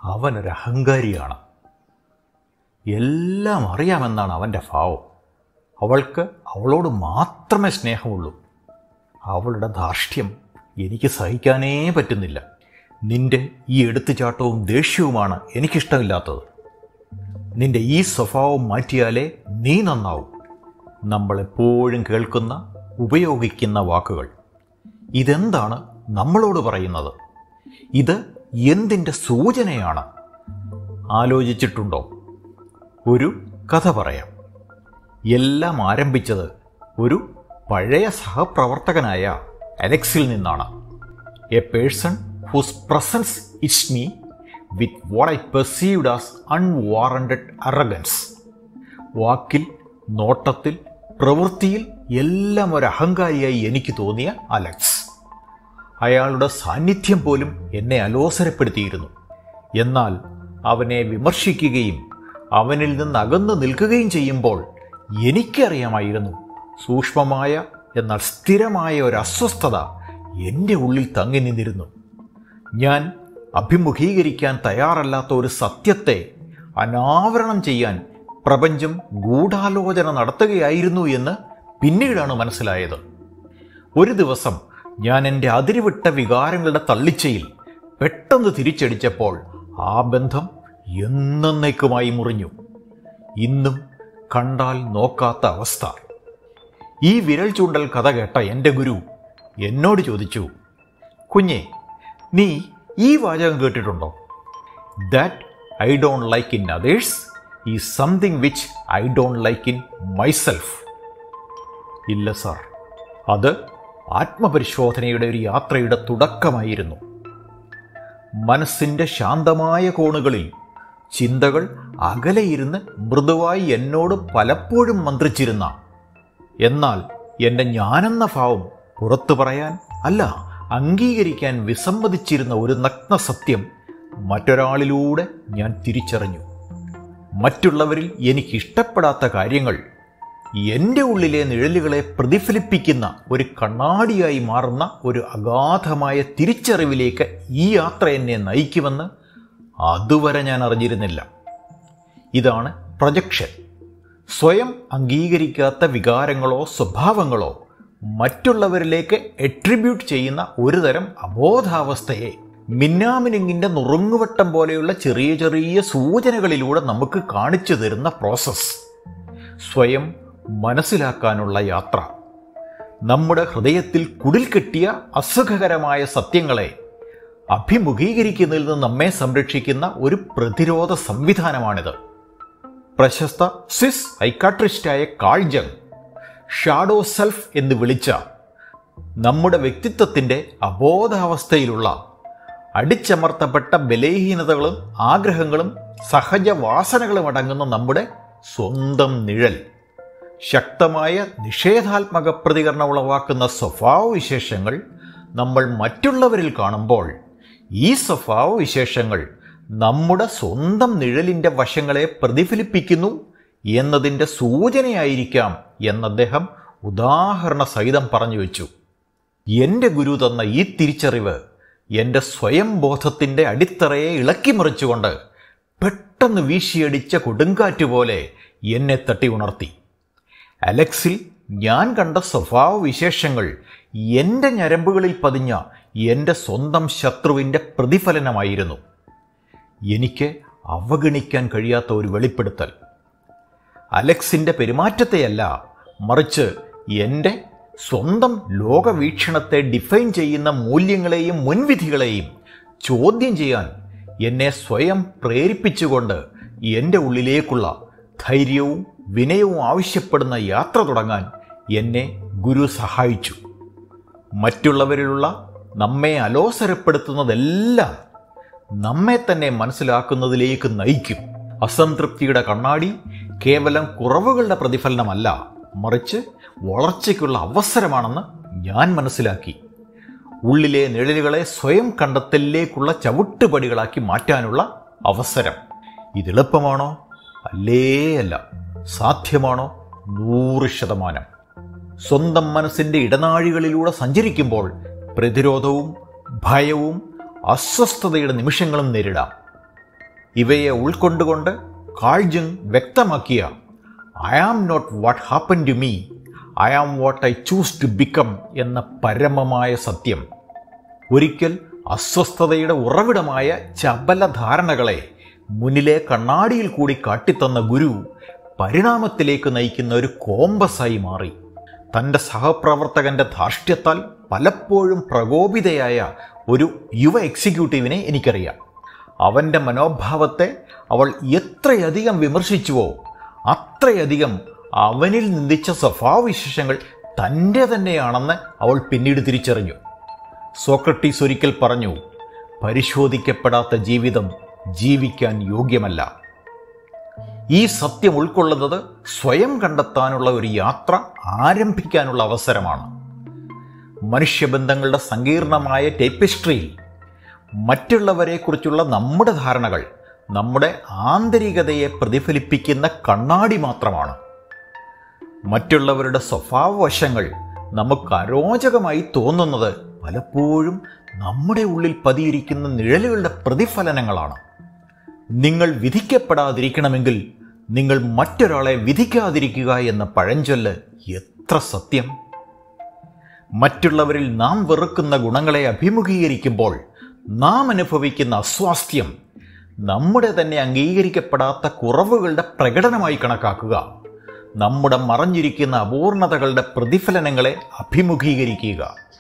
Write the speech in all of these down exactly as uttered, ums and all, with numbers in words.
അവനൊരു അഹങ്കാരിയാണ്. എല്ലാം അറിയാമെന്നാണ് അവൻ്റെ ഭാവം. അവൾക്ക് അവളോട് മാത്രമേ സ്നേഹമുള്ളൂ. അവളുടെ ധാർഷ്ട്യം എനിക്ക് സഹിക്കാനേ പറ്റുന്നില്ല. നിന്റെ ഈ എടുത്തുചാട്ടവും ദേഷ്യവുമാണ് എനിക്കിഷ്ടമില്ലാത്തത്. നിന്റെ ഈ സ്വഭാവം മാറ്റിയാലേ നീ നന്നാവും. നമ്മളെപ്പോഴും കേൾക്കുന്ന ഉപയോഗിക്കുന്ന വാക്കുകൾ. ഇതെന്താണ് നമ്മളോട് പറയുന്നത്? ഇത് എന്തിൻ്റെ സൂചനയാണ്? ആലോചിച്ചിട്ടുണ്ടോ? ഒരു കഥ പറയാം. എല്ലാം ആരംഭിച്ചത് ഒരു പഴയ സഹപ്രവർത്തകനായ അലക്സിൽ നിന്നാണ്. എ പേഴ്സൺ ഹൂസ് പ്രസൻസ് ഇറ്റ്സ് me with what I perceived as unwarranted arrogance. വാക്കിൽ, നോട്ടത്തിൽ, പ്രവൃത്തിയിൽ എല്ലാം ഒരു അഹങ്കാരിയായി എനിക്ക് തോന്നിയ അലക്സ്. അയാളുടെ സാന്നിധ്യം പോലും എന്നെ അലോസരപ്പെടുത്തിയിരുന്നു. എന്നാൽ അവനെ വിമർശിക്കുകയും അവനിൽ നിന്ന് അകന്നു നിൽക്കുകയും ചെയ്യുമ്പോൾ എനിക്കറിയാമായിരുന്നു സൂക്ഷ്മമായ എന്നാൽ സ്ഥിരമായ ഒരു അസ്വസ്ഥത എൻ്റെ ഉള്ളിൽ തങ്ങി നിന്നിരുന്നു. ഞാൻ അഭിമുഖീകരിക്കാൻ തയ്യാറല്ലാത്ത ഒരു സത്യത്തെ അനാവരണം ചെയ്യാൻ പ്രപഞ്ചം ഗൂഢാലോചന നടത്തുകയായിരുന്നു എന്ന് പിന്നീടാണ് മനസ്സിലായത്. ഒരു ദിവസം ഞാൻ എൻ്റെ അതിരുവിട്ട വികാരങ്ങളുടെ തള്ളിച്ചയിൽ പെട്ടെന്ന് തിരിച്ചടിച്ചപ്പോൾ ആ ബന്ധം എന്നേക്കുമായി മുറിഞ്ഞു. ഇന്നും കണ്ടാൽ നോക്കാത്ത അവസ്ഥ. ഈ വിരൽ ചൂണ്ടൽ കഥ കേട്ട എൻ്റെ ഗുരു എന്നോട് ചോദിച്ചു, കുഞ്ഞെ, നീ ഈ വാചകം കേട്ടിട്ടുണ്ടോ? That I don't like in others is something which I don't like in myself. ഇല്ല സാർ, അത് ആത്മപരിശോധനയുടെ ഒരു യാത്രയുടെ തുടക്കമായിരുന്നു. മനസ്സിൻ്റെ ശാന്തമായ കോണുകളിൽ ചിന്തകൾ അകലെയിരുന്ന് മൃദുവായി എന്നോട് പലപ്പോഴും മന്ത്രിച്ചിരുന്ന, എന്നാൽ എൻ്റെ ഞാനെന്ന ഭാവം പുറത്തു പറയാൻ അല്ല അംഗീകരിക്കാൻ വിസമ്മതിച്ചിരുന്ന ഒരു നഗ്ന സത്യം മറ്റൊരാളിലൂടെ ഞാൻ തിരിച്ചറിഞ്ഞു. മറ്റുള്ളവരിൽ എനിക്കിഷ്ടപ്പെടാത്ത കാര്യങ്ങൾ എൻ്റെ ഉള്ളിലെ നിഴലുകളെ പ്രതിഫലിപ്പിക്കുന്ന ഒരു കണ്ണാടിയായി മാറുന്ന ഒരു അഗാധമായ തിരിച്ചറിവിലേക്ക് ഈ യാത്ര എന്നെ നയിക്കുമെന്ന് അതുവരെ ഞാൻ അറിഞ്ഞിരുന്നില്ല. ഇതാണ് പ്രൊജക്ഷൻ. സ്വയം അംഗീകരിക്കാത്ത വികാരങ്ങളോ സ്വഭാവങ്ങളോ മറ്റുള്ളവരിലേക്ക് എട്രിബ്യൂട്ട് ചെയ്യുന്ന ഒരു തരം അബോധാവസ്ഥയെ മിന്നാമിനുങ്ങിൻ്റെ നുറുങ്ങുവട്ടം പോലെയുള്ള ചെറിയ ചെറിയ സൂചനകളിലൂടെ നമുക്ക് കാണിച്ചു തരുന്ന പ്രോസസ്സ്. സ്വയം മനസ്സിലാക്കാനുള്ള യാത്ര. നമ്മുടെ ഹൃദയത്തിൽ കുടിൽ കെട്ടിയ അസുഖകരമായ സത്യങ്ങളെ അഭിമുഖീകരിക്കുന്നതിൽ നിന്ന് നമ്മെ സംരക്ഷിക്കുന്ന ഒരു പ്രതിരോധ സംവിധാനമാണിത്. പ്രശസ്ത സ്വിസ് സൈക്കാട്രിസ്റ്റായ കാൾ ജങ് ഷാഡോ സെൽഫ് എന്ന് വിളിച്ച നമ്മുടെ വ്യക്തിത്വത്തിൻ്റെ അബോധാവസ്ഥയിലുള്ള അടിച്ചമർത്തപ്പെട്ട ബലഹീനതകളും ആഗ്രഹങ്ങളും സഹജ വാസനകളും അടങ്ങുന്ന നമ്മുടെ സ്വന്തം നിഴൽ, ശക്തമായ നിഷേധാത്മക പ്രതികരണം ഉളവാക്കുന്ന സ്വഭാവവിശേഷങ്ങൾ നമ്മൾ മറ്റുള്ളവരിൽ കാണുമ്പോൾ ഈ സ്വഭാവവിശേഷങ്ങൾ നമ്മുടെ സ്വന്തം നിഴലിൻ്റെ വശങ്ങളെ പ്രതിഫലിപ്പിക്കുന്നു എന്നതിൻ്റെ സൂചനയായിരിക്കാം എന്നദ്ദേഹം ഉദാഹരണ സഹിതം പറഞ്ഞു വെച്ചു. എൻ്റെ ഗുരു തന്ന ഈ തിരിച്ചറിവ് എൻ്റെ സ്വയം ബോധത്തിൻ്റെ അടിത്തറയെ ഇളക്കിമറിച്ചുകൊണ്ട് പെട്ടെന്ന് വീശിയടിച്ച കൊടുങ്കാറ്റ് എന്നെ തട്ടി ഉണർത്തി. അലക്സിൽ ഞാൻ കണ്ട സ്വഭാവവിശേഷങ്ങൾ എൻ്റെ ഞരമ്പുകളിൽ പതിഞ്ഞ എൻ്റെ സ്വന്തം ശത്രുവിൻ്റെ പ്രതിഫലനമായിരുന്നു. എനിക്ക് അവഗണിക്കാൻ കഴിയാത്ത ഒരു വെളിപ്പെടുത്തൽ. അലക്സിൻ്റെ പെരുമാറ്റത്തെയല്ല, മറിച്ച് എൻ്റെ സ്വന്തം ലോകവീക്ഷണത്തെ ഡിഫൈൻ ചെയ്യുന്ന മൂല്യങ്ങളെയും മുൻവിധികളെയും ചോദ്യം ചെയ്യാൻ എന്നെ സ്വയം പ്രേരിപ്പിച്ചുകൊണ്ട് എൻ്റെ ഉള്ളിലേക്കുള്ള ധൈര്യവും വിനയവും ആവശ്യപ്പെടുന്ന യാത്ര തുടങ്ങാൻ എന്നെ ഗുരു സഹായിച്ചു. മറ്റുള്ളവരിലുള്ള നമ്മെ അലോസരപ്പെടുത്തുന്നതെല്ലാം നമ്മെ തന്നെ മനസ്സിലാക്കുന്നതിലേക്ക് നയിക്കും. അസംതൃപ്തിയുടെ കണ്ണാടി കേവലം കുറവുകളുടെ പ്രതിഫലനമല്ല, മറിച്ച് വളർച്ചയ്ക്കുള്ള അവസരമാണെന്ന് ഞാൻ മനസ്സിലാക്കി. ഉള്ളിലെ നിഴലുകളെ സ്വയം കണ്ടെത്തലിലേക്കുള്ള ചവിട്ടുപടികളാക്കി മാറ്റാനുള്ള അവസരം. ഇതെളുപ്പമാണോ? അല്ലേ അല്ല. സാധ്യമാണോ? നൂറ് ശതമാനം. സ്വന്തം മനസ്സിൻ്റെ ഇടനാഴികളിലൂടെ ഇവയെ ഉൾക്കൊണ്ടുകൊണ്ട് കാൾ ജങ് വ്യക്തമാക്കിയ I am not what happen to me, I am what I choose to become എന്ന പരമമായ സത്യം ഒരിക്കൽ അസ്വസ്ഥതയുടെ ഉറവിടമായ ചപല ധാരണകളെ മുന്നിലെ കണ്ണാടിയിൽ കൂടി കാട്ടിത്തന്ന ഗുരു പരിണാമത്തിലേക്ക് നയിക്കുന്ന ഒരു കോമ്പസായി മാറി. തൻ്റെ സഹപ്രവർത്തകൻ്റെ ധാർഷ്ട്യത്താൽ പലപ്പോഴും പ്രകോപിതയായ ഒരു യുവ എക്സിക്യൂട്ടീവിനെ എനിക്കറിയാം. അവൻ്റെ മനോഭാവത്തെ അവൾ എത്രയധികം വിമർശിച്ചുവോ അത്രയധികം അവനിൽ നിന്ദിച്ച സ്വഭാവവിശേഷങ്ങൾ തൻ്റെ തന്നെയാണെന്ന് അവൾ പിന്നീട് തിരിച്ചറിഞ്ഞു. സോക്രട്ടീസ് ഒരിക്കൽ പറഞ്ഞു, പരിശോധിക്കപ്പെടാത്ത ജീവിതം ജീവിക്കാൻ യോഗ്യമല്ല. ഈ സത്യം ഉൾക്കൊള്ളുന്നത് സ്വയം കണ്ടെത്താനുള്ള ഒരു യാത്ര ആരംഭിക്കാനുള്ള അവസരമാണ്. മനുഷ്യബന്ധങ്ങളുടെ സങ്കീർണമായ ടേപ്പിസ്ട്രിയിൽ മറ്റുള്ളവരെക്കുറിച്ചുള്ള നമ്മുടെ ധാരണകൾ നമ്മുടെ ആന്തരികതയെ പ്രതിഫലിപ്പിക്കുന്ന കണ്ണാടി മാത്രമാണ്. മറ്റുള്ളവരുടെ സ്വഭാവവശങ്ങൾ നമുക്ക് അരോചകമായി തോന്നുന്നത് പലപ്പോഴും നമ്മുടെ ഉള്ളിൽ പതിയിരിക്കുന്ന നിഴലുകളുടെ പ്രതിഫലനങ്ങളാണ്. നിങ്ങൾ വിധിക്കപ്പെടാതിരിക്കണമെങ്കിൽ നിങ്ങൾ മറ്റൊരാളെ വിധിക്കാതിരിക്കുക എന്ന പഴഞ്ചൊല്ല് എത്ര സത്യം! മറ്റുള്ളവരിൽ നാം വെറുക്കുന്ന ഗുണങ്ങളെ അഭിമുഖീകരിക്കുമ്പോൾ നാം അനുഭവിക്കുന്ന അസ്വാസ്ഥ്യം നമ്മുടെ തന്നെ അംഗീകരിക്കപ്പെടാത്ത കുറവുകളുടെ പ്രകടനമായി കണക്കാക്കുക. നമ്മുടെ മറഞ്ഞിരിക്കുന്ന അപൂർണതകളുടെ പ്രതിഫലനങ്ങളെ അഭിമുഖീകരിക്കുക.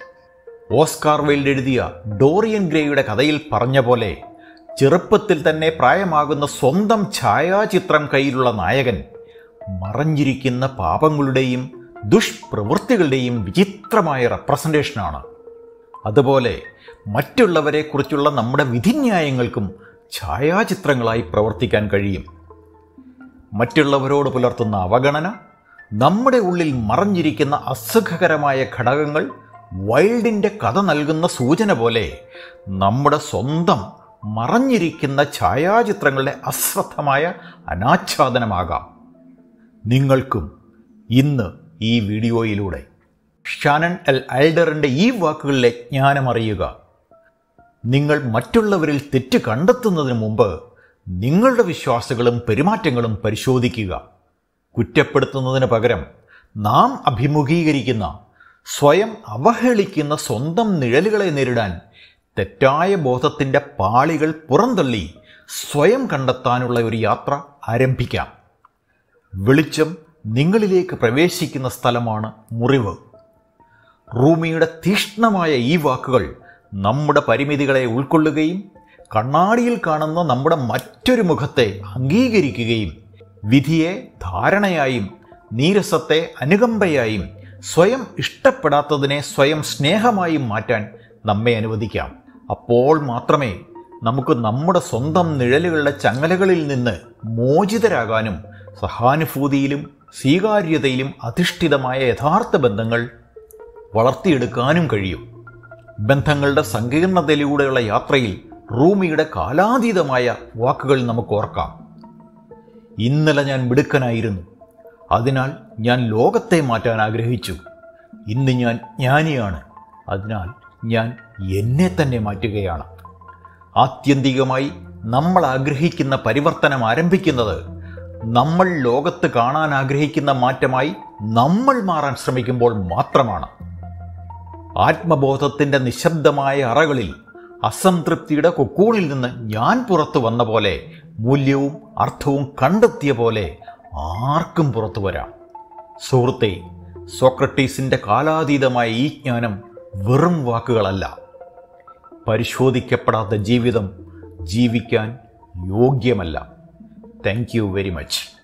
ഓസ്കാർ വൈൽഡ് എഴുതിയ ഡോറിയൻ ഗ്രേയുടെ കഥയിൽ പറഞ്ഞ പോലെ, ചെറുപ്പത്തിൽ തന്നെ പ്രായമാകുന്ന സ്വന്തം ഛായാചിത്രം കയ്യിലുള്ള നായകൻ മറഞ്ഞിരിക്കുന്ന പാപങ്ങളുടെയും ദുഷ്പ്രവൃത്തികളുടെയും വിചിത്രമായ റെപ്രസെൻറ്റേഷനാണ്. അതുപോലെ മറ്റുള്ളവരെക്കുറിച്ചുള്ള നമ്മുടെ വിധിന്യായങ്ങൾക്കും ഛായാചിത്രങ്ങളായി പ്രവർത്തിക്കാൻ കഴിയും. മറ്റുള്ളവരോട് പുലർത്തുന്ന അവഗണന, നമ്മുടെ ഉള്ളിൽ മറഞ്ഞിരിക്കുന്ന അസുഖകരമായ ഘടകങ്ങൾ വൈൽഡിൻ്റെ കഥ നൽകുന്ന സൂചന പോലെ നമ്മുടെ സ്വന്തം മറഞ്ഞിരിക്കുന്ന ഛായാചിത്രങ്ങളുടെ അശ്രദ്ധമായ അനാച്ഛാദനമാകാം. നിങ്ങൾക്കും ഇന്ന് ഈ വീഡിയോയിലൂടെ ഷാനൺ എൽ അൽഡറിൻ്റെ ഈ വാക്കുകളിലെ ജ്ഞാനമറിയുക. നിങ്ങൾ മറ്റുള്ളവരിൽ തെറ്റ് കണ്ടെത്തുന്നതിന് മുമ്പ് നിങ്ങളുടെ വിശ്വാസങ്ങളും പെരുമാറ്റങ്ങളും പരിശോധിക്കുക. കുറ്റപ്പെടുത്തുന്നതിന് പകരം നാം അഭിമുഖീകരിക്കുന്ന സ്വയം അവഹേളിക്കുന്ന സ്വന്തം നിഴലുകളെ നേരിടാൻ തെറ്റായ ബോധത്തിൻ്റെ പാളികൾ പുറന്തള്ളി സ്വയം കണ്ടെത്താനുള്ള ഒരു യാത്ര ആരംഭിക്കാം. വെളിച്ചം നിങ്ങളിലേക്ക് പ്രവേശിക്കുന്ന സ്ഥലമാണ് മുറിവ്. റൂമിയുടെ തീക്ഷ്ണമായ ഈ വാക്കുകൾ നമ്മുടെ പരിമിതികളെ ഉൾക്കൊള്ളുകയും കണ്ണാടിയിൽ കാണുന്ന നമ്മുടെ മറ്റൊരു മുഖത്തെ അംഗീകരിക്കുകയും വിധിയെ ധാരണയായും നീരസത്തെ അനുകമ്പയായും സ്വയം ഇഷ്ടപ്പെടാത്തതിനെ സ്വയം സ്നേഹമായും മാറ്റാൻ നമ്മെ അനുവദിക്കാം. അപ്പോൾ മാത്രമേ നമുക്ക് നമ്മുടെ സ്വന്തം നിഴലുകളുടെ ചങ്ങലകളിൽ നിന്ന് മോചിതരാകാനും സഹാനുഭൂതിയിലും സ്വീകാര്യതയിലും അധിഷ്ഠിതമായ യഥാർത്ഥ ബന്ധങ്ങൾ വളർത്തിയെടുക്കാനും കഴിയും. ബന്ധങ്ങളുടെ സങ്കീർണതയിലൂടെയുള്ള യാത്രയിൽ റൂമിയുടെ കാലാതീതമായ വാക്കുകൾ നമുക്ക് ഓർക്കാം. ഇന്നലെ ഞാൻ മിടുക്കനായിരുന്നു, അതിനാൽ ഞാൻ ലോകത്തെ മാറ്റാൻ ആഗ്രഹിച്ചു. ഇന്ന് ഞാൻ ജ്ഞാനിയാണ്, അതിനാൽ ഞാൻ എന്നെ തന്നെ മാറ്റുകയാണ്. ആത്യന്തികമായി നമ്മൾ ആഗ്രഹിക്കുന്ന പരിവർത്തനം ആരംഭിക്കുന്നത് നമ്മൾ ലോകത്ത് കാണാൻ ആഗ്രഹിക്കുന്ന മാറ്റമായി നമ്മൾ മാറാൻ ശ്രമിക്കുമ്പോൾ മാത്രമാണ്. ആത്മബോധത്തിൻ്റെ നിശബ്ദമായ അറകളിൽ അസംതൃപ്തിയുടെ കൊക്കൂണിൽ നിന്ന് ഞാൻ പുറത്തു വന്ന പോലെ മൂല്യവും അർത്ഥവും കണ്ടെത്തിയ പോലെ ആർക്കും പുറത്തു വരാം. സുഹൃത്തെ, സോക്രട്ടീസിൻ്റെ കാലാതീതമായ ഈ ജ്ഞാനം വെറും വാക്കുകളല്ല. പരിശോധിക്കപ്പെടാത്ത ജീവിതം ജീവിക്കാൻ യോഗ്യമല്ല. Thank you very much.